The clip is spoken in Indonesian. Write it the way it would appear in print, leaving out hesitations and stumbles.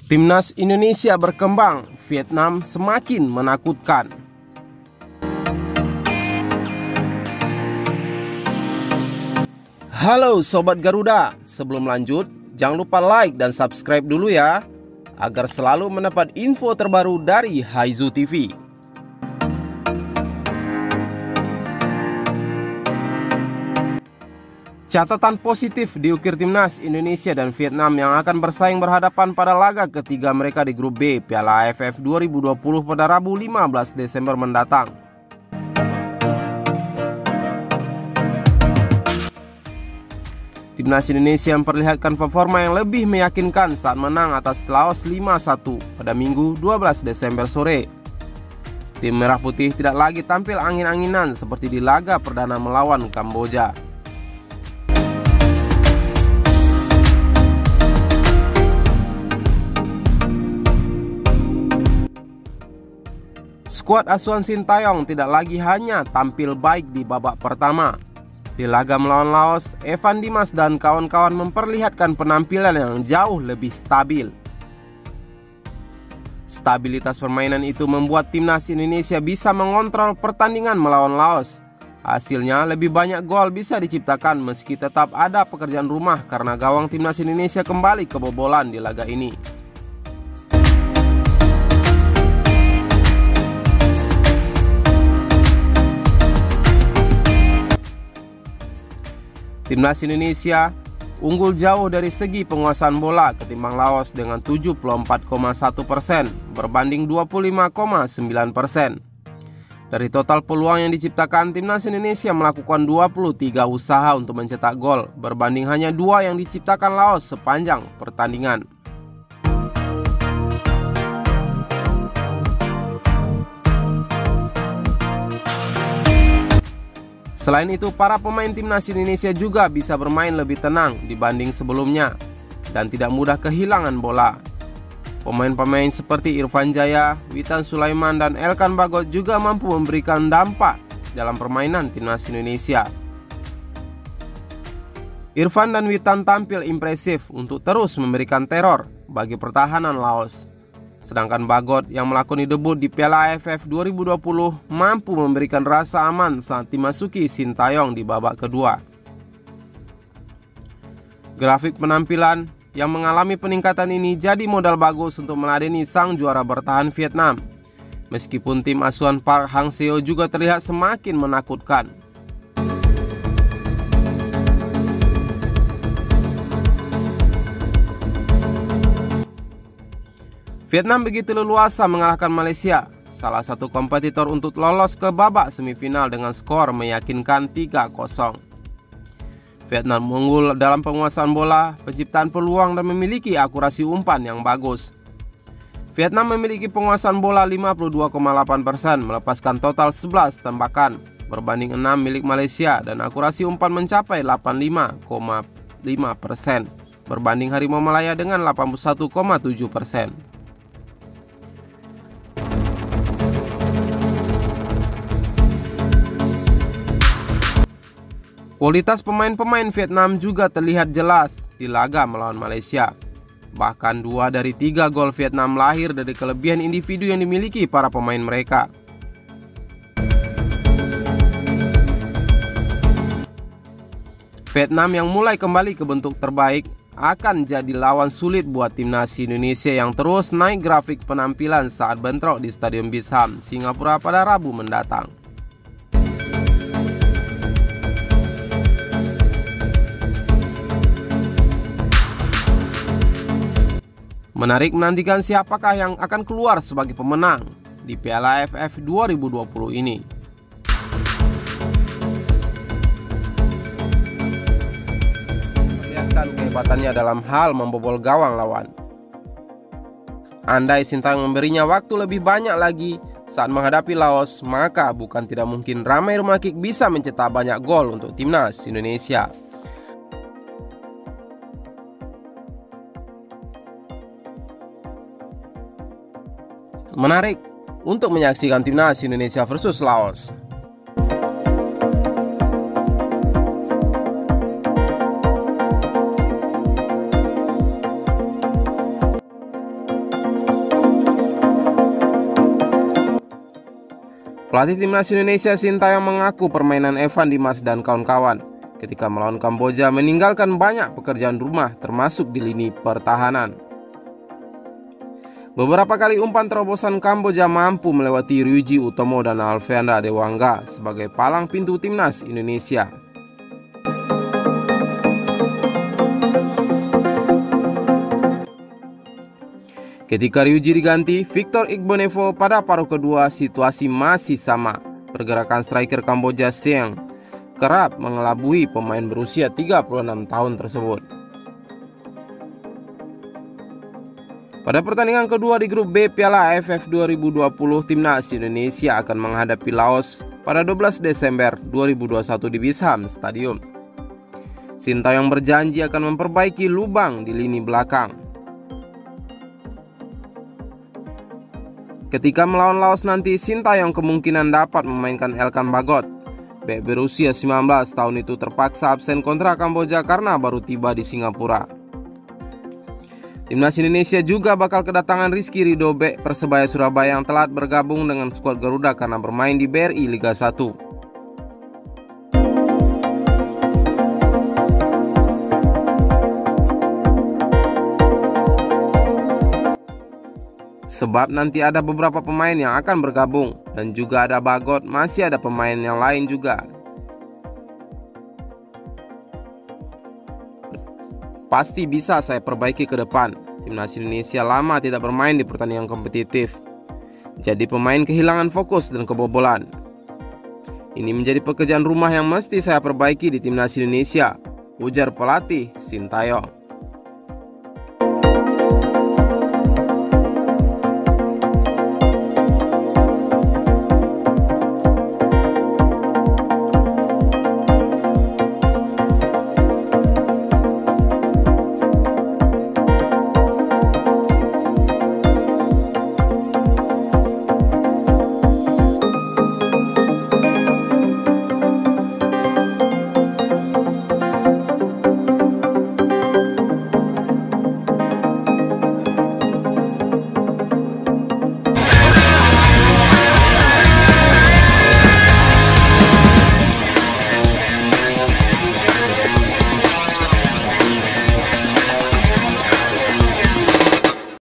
Timnas Indonesia berkembang, Vietnam semakin menakutkan. Halo Sobat Garuda, sebelum lanjut jangan lupa like dan subscribe dulu ya, agar selalu mendapat info terbaru dari Haizu TV. Catatan positif diukir Timnas Indonesia dan Vietnam yang akan bersaing berhadapan pada laga ketiga mereka di grup B Piala AFF 2020 pada Rabu 15 Desember mendatang. Timnas Indonesia memperlihatkan performa yang lebih meyakinkan saat menang atas Laos 5-1 pada Minggu 12 Desember sore. Tim Merah Putih tidak lagi tampil angin-anginan seperti di laga perdana melawan Kamboja. Skuad asuhan Sintayong tidak lagi hanya tampil baik di babak pertama. Di laga melawan Laos, Evan Dimas dan kawan-kawan memperlihatkan penampilan yang jauh lebih stabil. Stabilitas permainan itu membuat Timnas Indonesia bisa mengontrol pertandingan melawan Laos. Hasilnya lebih banyak gol bisa diciptakan meski tetap ada pekerjaan rumah karena gawang Timnas Indonesia kembali kebobolan di laga ini. Timnas Indonesia unggul jauh dari segi penguasaan bola ketimbang Laos dengan 74,1% berbanding 25,9%. Dari total peluang yang diciptakan, Timnas Indonesia melakukan 23 usaha untuk mencetak gol berbanding hanya 2 yang diciptakan Laos sepanjang pertandingan. Selain itu, para pemain Timnas Indonesia juga bisa bermain lebih tenang dibanding sebelumnya dan tidak mudah kehilangan bola. Pemain-pemain seperti Irfan Jaya, Witan Sulaiman, dan Elkan Bagot juga mampu memberikan dampak dalam permainan Timnas Indonesia. Irfan dan Witan tampil impresif untuk terus memberikan teror bagi pertahanan Laos. Sedangkan Bagot yang melakoni debut di Piala AFF 2020 mampu memberikan rasa aman saat dimasuki Sintayong di babak kedua. Grafik penampilan yang mengalami peningkatan ini jadi modal bagus untuk meladeni sang juara bertahan Vietnam. Meskipun tim asuhan Park Hang-seo juga terlihat semakin menakutkan. Vietnam begitu leluasa mengalahkan Malaysia, salah satu kompetitor untuk lolos ke babak semifinal dengan skor meyakinkan 3-0. Vietnam unggul dalam penguasaan bola, penciptaan peluang, dan memiliki akurasi umpan yang bagus. Vietnam memiliki penguasaan bola 52,8%, melepaskan total 11 tembakan, berbanding 6 milik Malaysia, dan akurasi umpan mencapai 85,5%, berbanding Harimau Malaya dengan 81,7%. Kualitas pemain-pemain Vietnam juga terlihat jelas di laga melawan Malaysia. Bahkan 2 dari 3 gol Vietnam lahir dari kelebihan individu yang dimiliki para pemain mereka. Vietnam yang mulai kembali ke bentuk terbaik akan jadi lawan sulit buat Timnas Indonesia yang terus naik grafik penampilan saat bentrok di Stadion Bisham, Singapura pada Rabu mendatang. Menarik menantikan siapakah yang akan keluar sebagai pemenang di Piala AFF 2020 ini. Lihatkan kehebatannya dalam hal membobol gawang lawan. Andai Sintayong memberinya waktu lebih banyak lagi saat menghadapi Laos, maka bukan tidak mungkin Ramai Rumakik bisa mencetak banyak gol untuk Timnas Indonesia. Menarik untuk menyaksikan Timnas Indonesia versus Laos. Pelatih timnas Indonesia Sintayong mengaku permainan Evan Dimas dan kawan-kawan ketika melawan Kamboja meninggalkan banyak pekerjaan rumah termasuk di lini pertahanan. Beberapa kali umpan terobosan Kamboja mampu melewati Ryuji Utomo dan Alfeandra Dewangga sebagai palang pintu timnas Indonesia. Ketika Ryuji diganti, Victor Igbonevo pada paruh kedua situasi masih sama. Pergerakan striker Kamboja Seng kerap mengelabui pemain berusia 36 tahun tersebut. Pada pertandingan kedua di grup B Piala AFF 2020, timnas Indonesia akan menghadapi Laos pada 12 Desember 2021 di Bisham Stadium. Sintayong berjanji akan memperbaiki lubang di lini belakang. Ketika melawan Laos nanti, Sintayong kemungkinan dapat memainkan Elkan Bagot. Bek berusia 19 tahun itu terpaksa absen kontra Kamboja karena baru tiba di Singapura. Timnas Indonesia juga bakal kedatangan Rizky Ridho, bek Persebaya Surabaya yang telah bergabung dengan skuad Garuda karena bermain di BRI Liga 1. Sebab nanti ada beberapa pemain yang akan bergabung dan juga ada Bagot, masih ada pemain yang lain juga. Pasti bisa saya perbaiki ke depan. Timnas Indonesia lama tidak bermain di pertandingan kompetitif. Jadi pemain kehilangan fokus dan kebobolan. Ini menjadi pekerjaan rumah yang mesti saya perbaiki di timnas Indonesia, ujar pelatih Sintayong.